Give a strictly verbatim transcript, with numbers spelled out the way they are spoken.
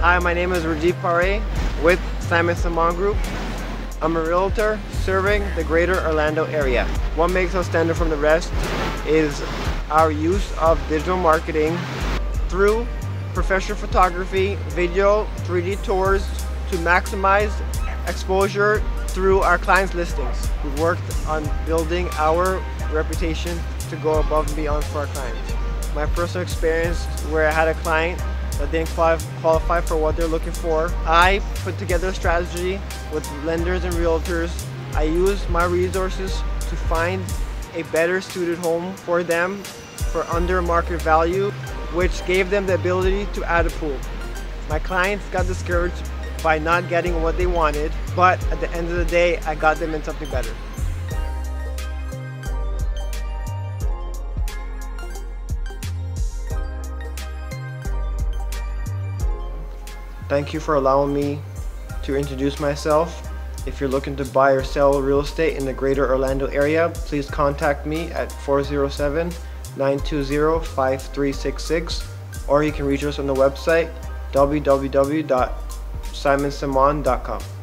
Hi, my name is Rajiv Pare with Simon Samaan Group. I'm a realtor serving the greater Orlando area. What makes us stand out from the rest is our use of digital marketing through professional photography, video, three D tours to maximize exposure through our clients' listings. We've worked on building our reputation to go above and beyond for our clients. My personal experience where I had a client that didn't qualify for what they're looking for. I put together a strategy with lenders and realtors. I used my resources to find a better suited home for them for under market value, which gave them the ability to add a pool. My clients got discouraged by not getting what they wanted, but at the end of the day, I got them in something better. Thank you for allowing me to introduce myself. If you're looking to buy or sell real estate in the greater Orlando area, please contact me at four zero seven, nine two zero, five three six six, or you can reach us on the website w w w dot simon samaan dot com.